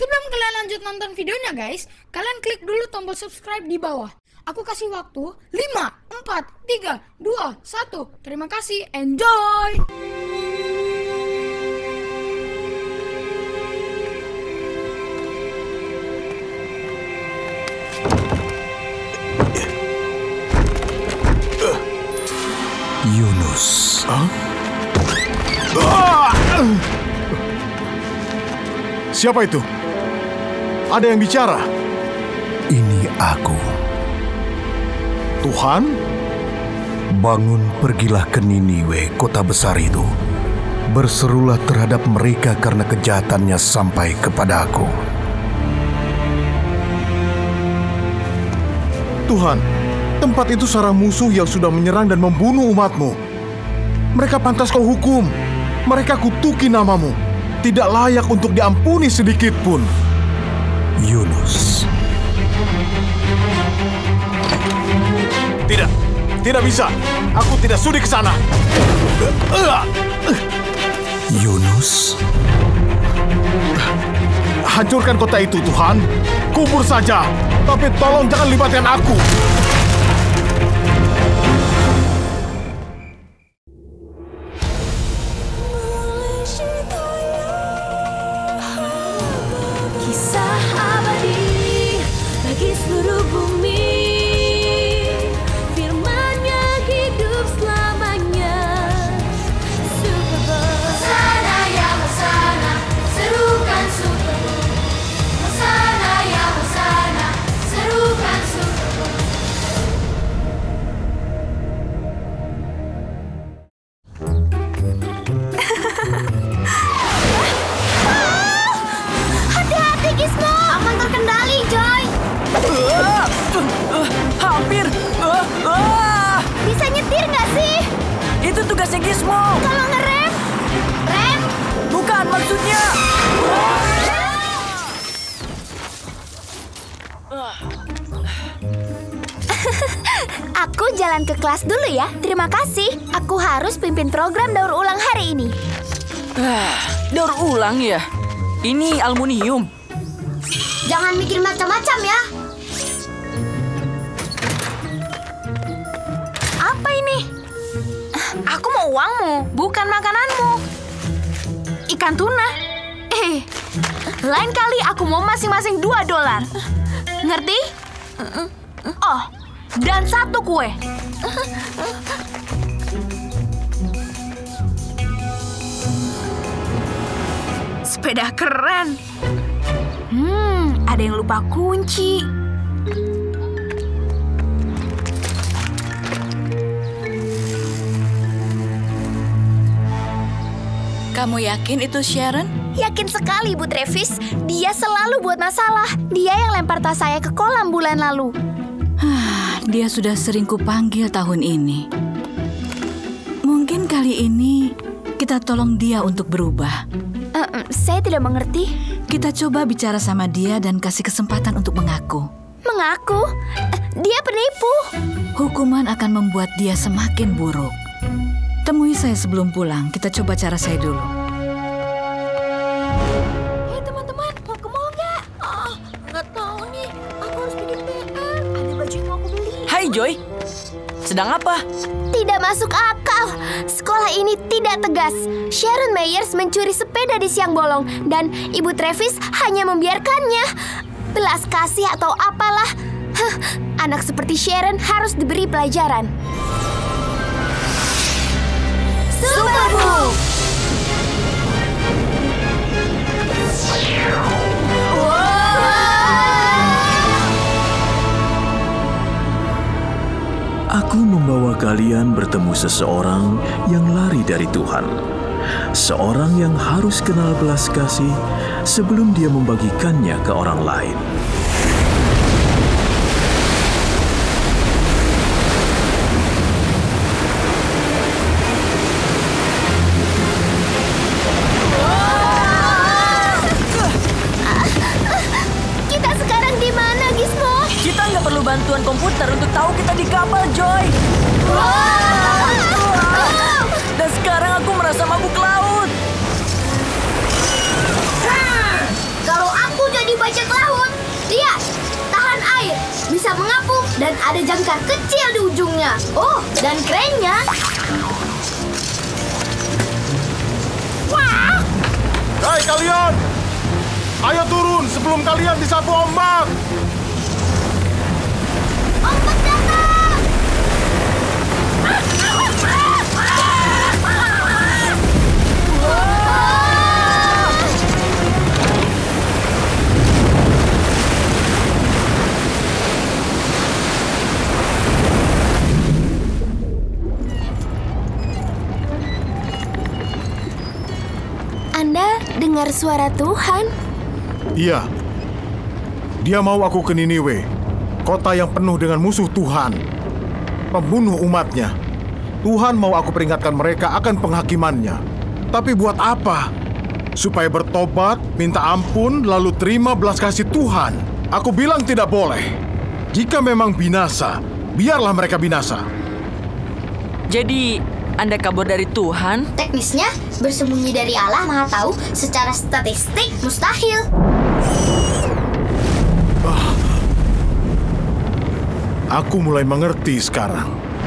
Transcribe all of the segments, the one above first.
Sebelum kalian lanjut nonton videonya guys, kalian klik dulu tombol subscribe di bawah. Aku kasih waktu 5, 4, 3, 2, 1. Terima kasih, enjoy! Yunus. Siapa itu? Ada yang bicara? Ini aku. Tuhan? Bangun, pergilah ke Niniwe, kota besar itu. Berserulah terhadap mereka karena kejahatannya sampai kepada aku. Tuhan, tempat itu sarang musuh yang sudah menyerang dan membunuh umatmu. Mereka pantas kau hukum. Mereka kutuki namamu. Tidak layak untuk diampuni sedikit pun. Yunus. Tidak, tidak bisa. Aku tidak sudi ke sana. Yunus. Hancurkan kota itu, Tuhan. Kubur saja. Tapi tolong jangan libatkan aku. Kisah abadi bagi seluruh bumi, firman-Nya hidup selamanya. Super Bowl. Hosana ya Hosana, serukan Super Bowl. Hosana ya Hosana, serukan Super Bowl. Hati-hati Gizmo, aman terkendali Joy. Hampir. Bisa nyetir nggak sih? Itu tugasnya Gizmo. Kalau ngerem, rem. Bukan maksudnya. Aku jalan ke kelas dulu ya. Terima kasih. Aku harus pimpin program daur ulang hari ini. Daur ulang ya? Ini aluminium. Jangan mikir macam-macam ya. Apa ini? Aku mau uangmu, bukan makananmu. Ikan tuna. Lain kali aku mau masing-masing $2. Ngerti? Oh, dan 1 kue. Sepeda keren. Ada yang lupa kunci. Kamu yakin itu Sharon? Yakin sekali, Bu Travis. Dia selalu buat masalah. Dia yang lempar tas saya ke kolam bulan lalu. Dia sudah sering kupanggil tahun ini. Mungkin kali ini kita tolong dia untuk berubah. Saya tidak mengerti. Kita coba bicara sama dia dan kasih kesempatan untuk mengaku. Mengaku? Dia penipu. Hukuman akan membuat dia semakin buruk. Temui saya sebelum pulang. Kita coba cara saya dulu. Hei teman-teman, mau ke mall nggak? Nggak tahu nih. Aku harus bikin PR. Ada baju yang mau aku beli. Hai Joy. Sedang apa? Tidak masuk akal. Sekolah ini tidak tegas. Sharon Myers mencuri sepeda di siang bolong dan Ibu Travis hanya membiarkannya. Belas kasih atau apalah. Anak seperti Sharon harus diberi pelajaran. Super Bowl. Aku membawa kalian bertemu seseorang yang lari dari Tuhan. Seorang yang harus kenal belas kasih sebelum dia membagikannya ke orang lain. Kita sekarang di mana, Gizmo? Kita nggak perlu bantuan komputer untuk tahu kita di kapal, Joy. Dan sekarang aku merasa mabuk laut. Kalau aku jadi bajak laut. Lihat, tahan air, bisa mengapung, dan ada jangkar kecil di ujungnya. Oh, dan kerennya. Wah! Hei kalian! Ayo turun sebelum kalian disapu ombak! Ombak datang! Anda dengar suara Tuhan? Iya. Dia mau aku ke Niniwe, kota yang penuh dengan musuh Tuhan, pembunuh umatnya. Tuhan mau aku peringatkan mereka akan penghakimannya. Tapi buat apa? Supaya bertobat, minta ampun, lalu terima belas kasih Tuhan. Aku bilang tidak boleh. Jika memang binasa, biarlah mereka binasa. Jadi, Anda kabur dari Tuhan? Teknisnya, bersembunyi dari Allah Maha Tahu secara statistik mustahil. Aku mulai mengerti sekarang.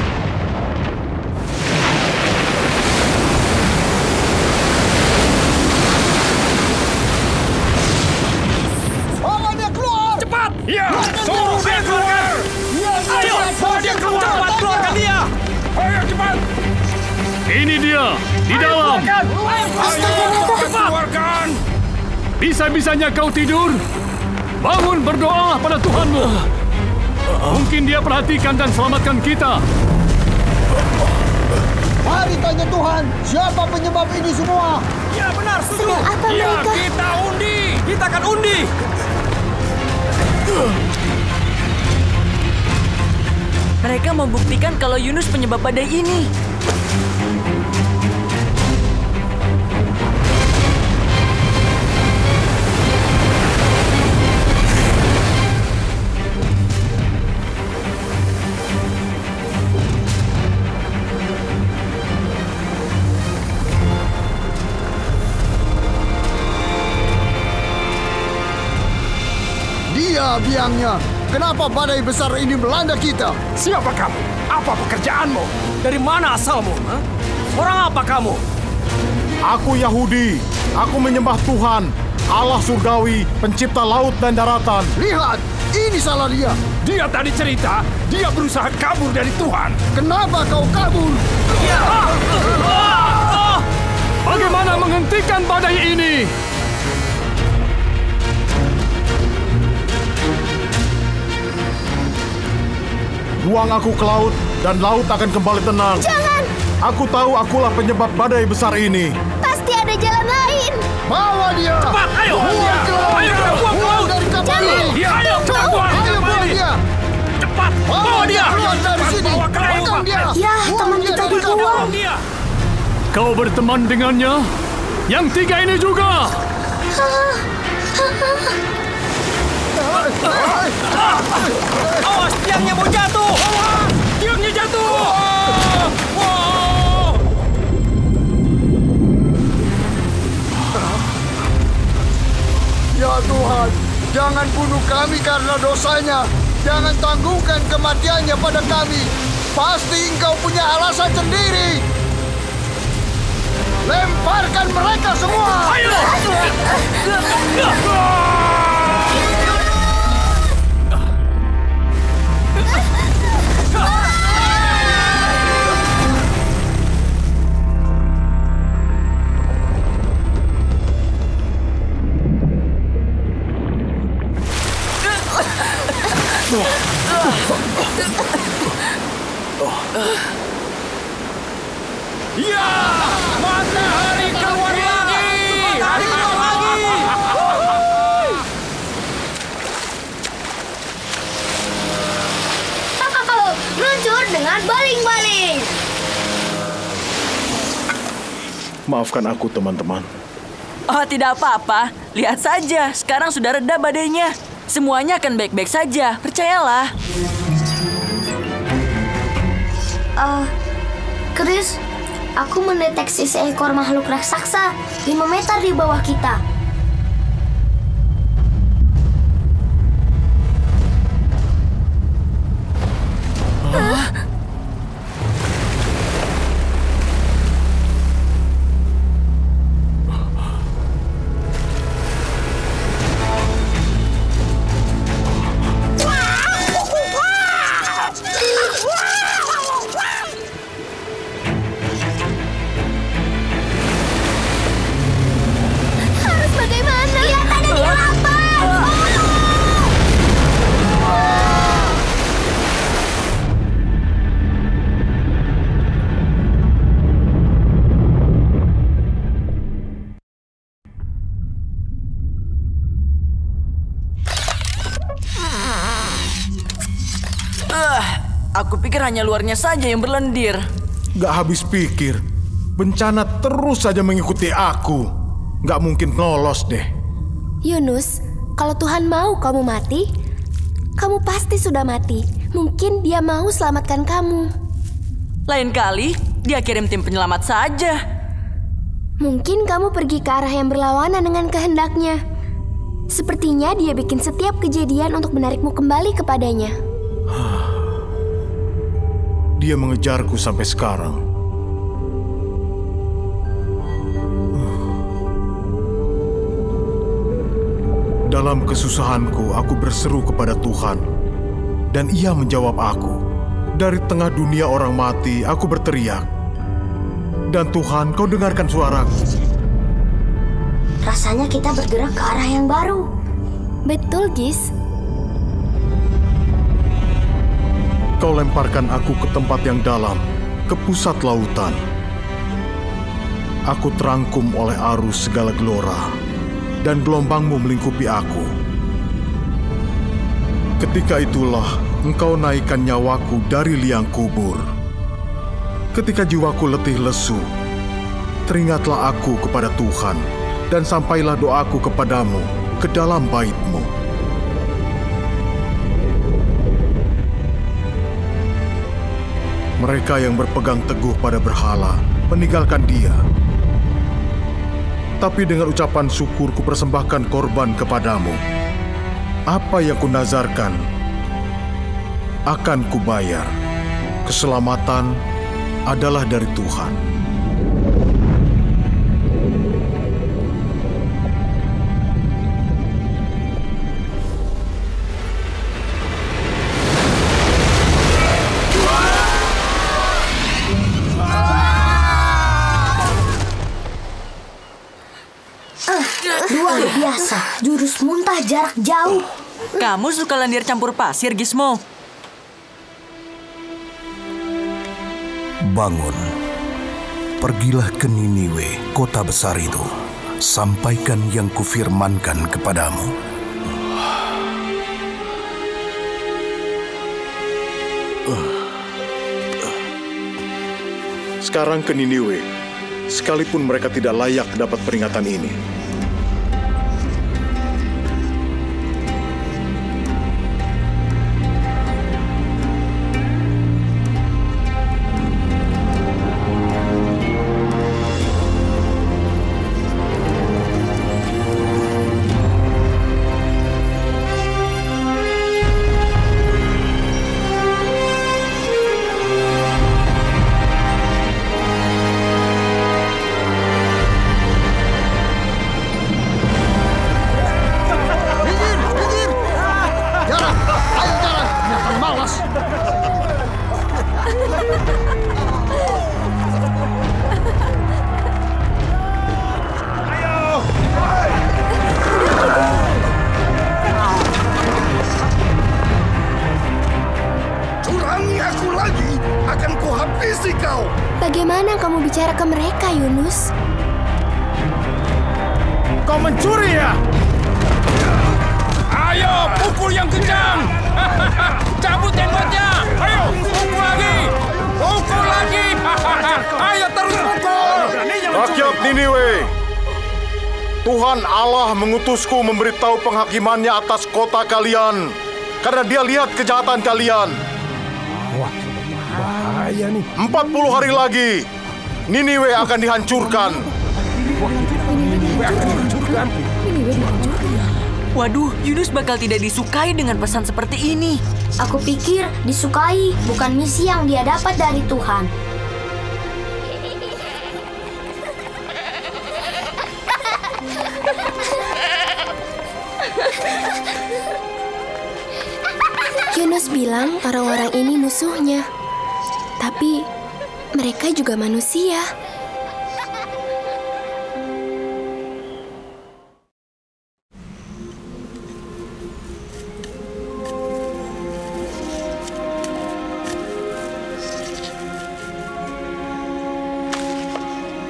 Bawa dia keluar! Cepat! Ya! Suruh dia keluar! Ayo! Bawa dia keluar! Cepat keluarkan dia! Ayo cepat! Ini dia! Di dalam! Ayo! Keluarkan! Bisa-bisanya kau tidur? Bangun berdoa pada Tuhanmu! Mungkin dia perhatikan dan selamatkan kita. Mari tanya Tuhan, siapa penyebab ini semua? Ya benar, setuju. Sedang apa Ya, mereka? kita undi. Kita akan undi. Mereka membuktikan kalau Yunus penyebab badai ini. Dia biangnya. Kenapa badai besar ini melanda kita? Siapa kamu? Apa pekerjaanmu? Dari mana asalmu? Hah? Orang apa kamu? Aku Yahudi. Aku menyembah Tuhan, Allah surgawi, pencipta laut dan daratan. Lihat, ini salah dia. Dia tadi cerita, dia berusaha kabur dari Tuhan. Kenapa kau kabur? Bagaimana menghentikan badai ini? Buang aku ke laut, dan laut akan kembali tenang. Jangan! Aku tahu akulah penyebab badai besar ini. Pasti ada jalan lain. Bawa dia! Cepat, ayo! Buang ke laut! Ayo, kita buang ke Buang laut! dari kapal Jangan! ini! Ya, ayo, cepat buang! Ayo buang dia! Cepat, Bawa dia keluar dari Cepat, sini! bawa ke laut! Pegang dia! Ya, Buang teman dia kita dari kapal. dibuang. Dia. Kau berteman dengannya? Yang tiga ini juga! Awas, tiangnya mau jatuh! Awas, tiangnya jatuh! Ya Tuhan, jangan bunuh kami karena dosanya. Jangan tanggungkan kematiannya pada kami. Pasti Engkau punya alasan sendiri. Lemparkan mereka semua! Ayo! Ya! Matahari keluar lagi! Hari keluar lagi! Meluncur dengan baling-baling. Maafkan aku, teman-teman. Oh, tidak apa-apa. Lihat saja, sekarang sudah reda badainya. Semuanya akan baik-baik saja, percayalah. Chris, aku mendeteksi seekor makhluk raksasa 5 meter di bawah kita. Aku pikir hanya luarnya saja yang berlendir. Gak habis pikir. Bencana terus saja mengikuti aku. Gak mungkin lolos deh. Yunus, kalau Tuhan mau kamu mati, kamu pasti sudah mati. Mungkin dia mau selamatkan kamu. Lain kali, dia kirim tim penyelamat saja. Mungkin kamu pergi ke arah yang berlawanan dengan kehendaknya. Sepertinya dia bikin setiap kejadian untuk menarikmu kembali kepadanya. Dia mengejarku sampai sekarang. Dalam kesusahanku, aku berseru kepada Tuhan. Dan Ia menjawab aku. Dari tengah dunia orang mati, aku berteriak. Dan Tuhan, Kau dengarkan suaraku. Rasanya kita bergerak ke arah yang baru. Betul, Gis. Kau lemparkan aku ke tempat yang dalam, ke pusat lautan. Aku terangkum oleh arus segala gelora, dan gelombangmu melingkupi aku. Ketika itulah Engkau naikkan nyawaku dari liang kubur. Ketika jiwaku letih lesu, teringatlah aku kepada Tuhan, dan sampailah doaku kepadamu ke dalam bait-Mu. Mereka yang berpegang teguh pada berhala meninggalkan Dia. Tapi dengan ucapan syukur kupersembahkan korban kepadamu. Apa yang kunazarkan akan kubayar. Keselamatan adalah dari Tuhan. Luar biasa, jurus muntah jarak jauh. Kamu suka lendir campur pasir, Gizmo? Bangun, pergilah ke Niniwe, kota besar itu. Sampaikan yang kufirmankan kepadamu. Sekarang ke Niniwe, sekalipun mereka tidak layak dapat peringatan ini. Bagaimana kamu bicara ke mereka, Yunus? Kau mencuri ya? Ayo, pukul yang kencang! Cabut temboknya! Ayo, pukul lagi! Pukul lagi! Ayo terus pukul! Rakyat Niniwe, Tuhan Allah mengutusku memberitahu penghakimannya atas kota kalian, karena Dia lihat kejahatan kalian. Wah, bahaya nih. 40 hari lagi, Niniwe akan dihancurkan. Waduh, Yunus bakal tidak disukai dengan pesan seperti ini. Aku pikir disukai bukan misi yang dia dapat dari Tuhan. Yunus bilang orang-orang ini musuhnya. Tapi mereka juga manusia.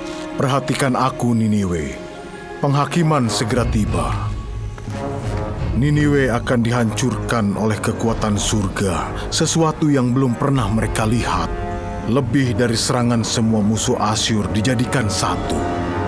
Perhatikan aku, Niniwe. Penghakiman segera tiba. Niniwe akan dihancurkan oleh kekuatan surga, sesuatu yang belum pernah mereka lihat. Lebih dari serangan semua musuh Asyur dijadikan satu.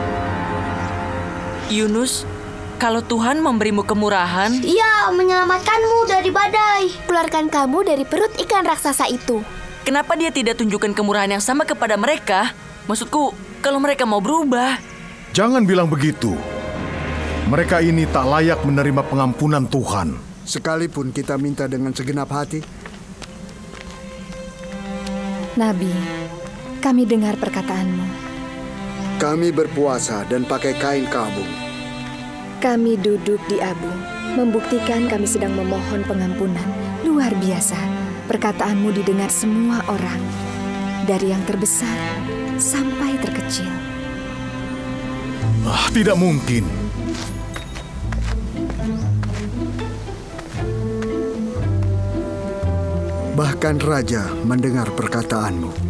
Yunus, kalau Tuhan memberimu kemurahan... Ia menyelamatkanmu dari badai. Keluarkan kamu dari perut ikan raksasa itu. Kenapa dia tidak tunjukkan kemurahan yang sama kepada mereka? Maksudku, kalau mereka mau berubah. Jangan bilang begitu. Mereka ini tak layak menerima pengampunan Tuhan. Sekalipun kita minta dengan segenap hati. Nabi, kami dengar perkataanmu. Kami berpuasa dan pakai kain kabung. Kami duduk di abu, membuktikan kami sedang memohon pengampunan. Luar biasa, perkataanmu didengar semua orang, dari yang terbesar sampai terkecil. Tidak mungkin. Bahkan Raja mendengar perkataanmu.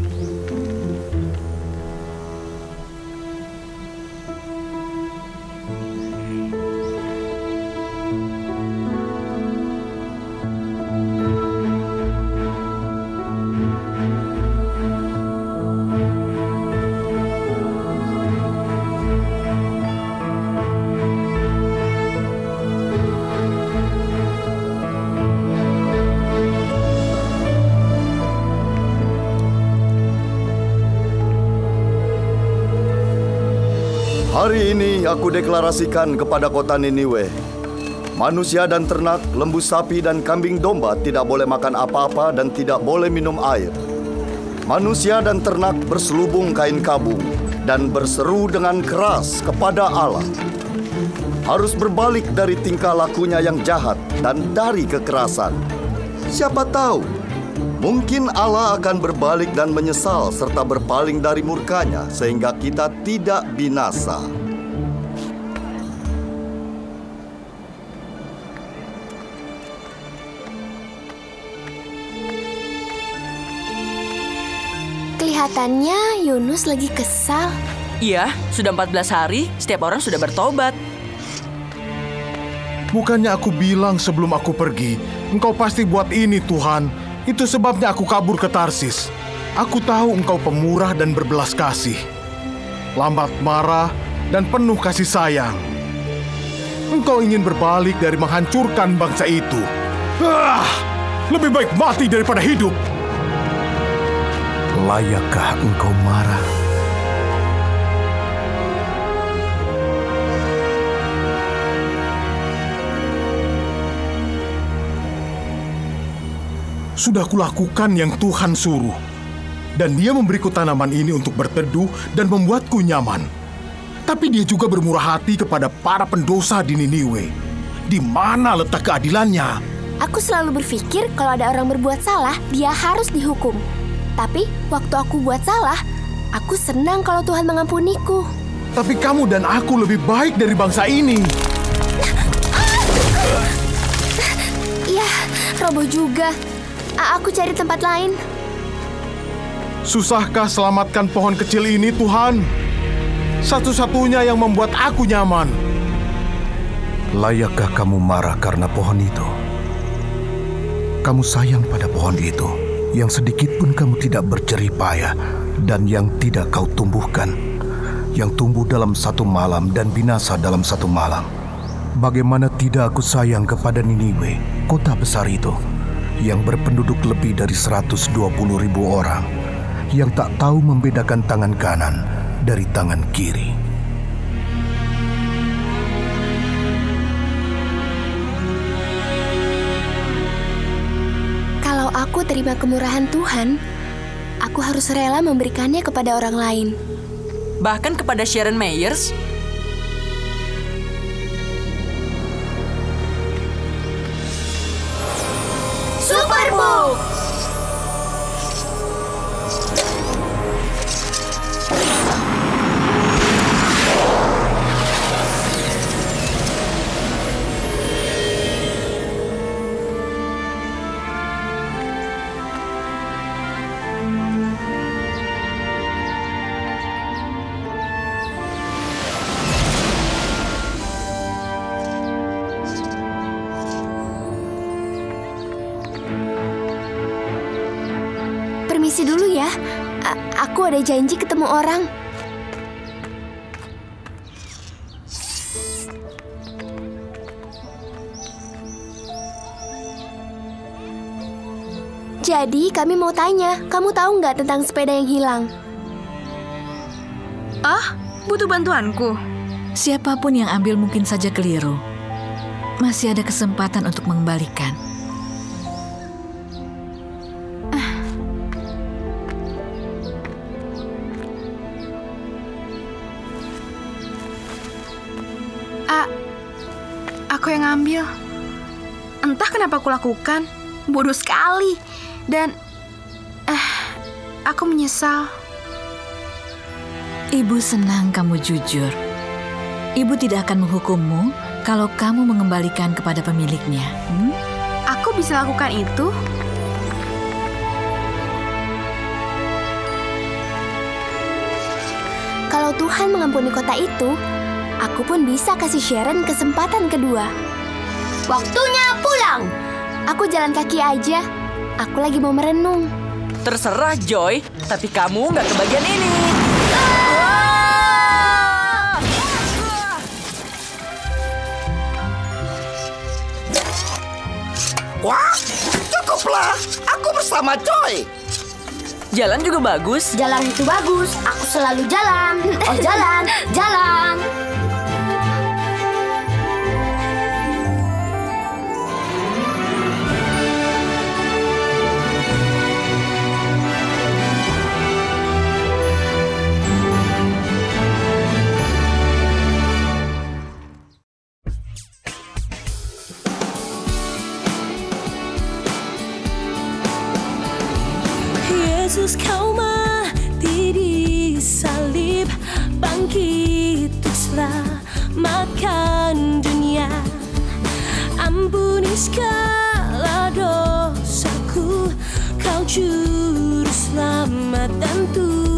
Hari ini aku deklarasikan kepada kota Niniwe, manusia dan ternak, lembu sapi dan kambing domba tidak boleh makan apa-apa dan tidak boleh minum air. Manusia dan ternak berselubung kain kabung dan berseru dengan keras kepada Allah. Harus berbalik dari tingkah lakunya yang jahat dan dari kekerasan. Siapa tahu, mungkin Allah akan berbalik dan menyesal serta berpaling dari murkanya sehingga kita tidak binasa. Kelihatannya Yunus lagi kesal. Iya, sudah 14 hari, setiap orang sudah bertobat. Bukannya aku bilang sebelum aku pergi, engkau pasti buat ini Tuhan. Itu sebabnya aku kabur ke Tarsis. Aku tahu engkau pemurah dan berbelas kasih. Lambat marah dan penuh kasih sayang. Engkau ingin berbalik dari menghancurkan bangsa itu. Lebih baik mati daripada hidup. Layakkah engkau marah? Sudah kulakukan yang Tuhan suruh. Dan dia memberiku tanaman ini untuk berteduh dan membuatku nyaman. Tapi dia juga bermurah hati kepada para pendosa di Niniwe. Di mana letak keadilannya? Aku selalu berpikir kalau ada orang berbuat salah, dia harus dihukum. Tapi waktu aku buat salah, aku senang kalau Tuhan mengampuniku. Tapi kamu dan aku lebih baik dari bangsa ini. Iya, roboh juga. Aku cari tempat lain. Susahkah selamatkan pohon kecil ini, Tuhan? Satu-satunya yang membuat aku nyaman. Layakkah kamu marah karena pohon itu? Kamu sayang pada pohon itu, yang sedikit pun kamu tidak berjerih payah, dan yang tidak kau tumbuhkan, yang tumbuh dalam satu malam dan binasa dalam satu malam. Bagaimana tidak aku sayang kepada Niniwe, kota besar itu, yang berpenduduk lebih dari 120.000 orang, yang tak tahu membedakan tangan kanan dari tangan kiri. Kalau aku terima kemurahan Tuhan, aku harus rela memberikannya kepada orang lain. Bahkan kepada Sharon Meyers? Super Bowl! permisi dulu ya. Aku ada janji ketemu orang. Jadi kami mau tanya, kamu tahu nggak tentang sepeda yang hilang? Ah, butuh bantuanku? Siapapun yang ambil mungkin saja keliru. Masih ada kesempatan untuk mengembalikan. Aku yang ngambil. Entah kenapa aku lakukan. Bodoh sekali. Dan aku menyesal. Ibu senang kamu jujur. Ibu tidak akan menghukummu kalau kamu mengembalikan kepada pemiliknya. Aku bisa lakukan itu? Kalau Tuhan mengampuni kota itu, aku pun bisa kasih Sharon kesempatan kedua. Waktunya pulang. Aku jalan kaki aja. Aku lagi mau merenung. Terserah, Joy. Tapi kamu nggak kebagian ini. Wah, cukuplah. Aku bersama Joy. Jalan juga bagus. Jalan itu bagus. Aku selalu jalan. Oh, jalan, jalan. Yesus kau mati di salib, bangkit untuk selamatkan dunia. Ampuni segala dosaku, kau juru selamat dan Tuhan.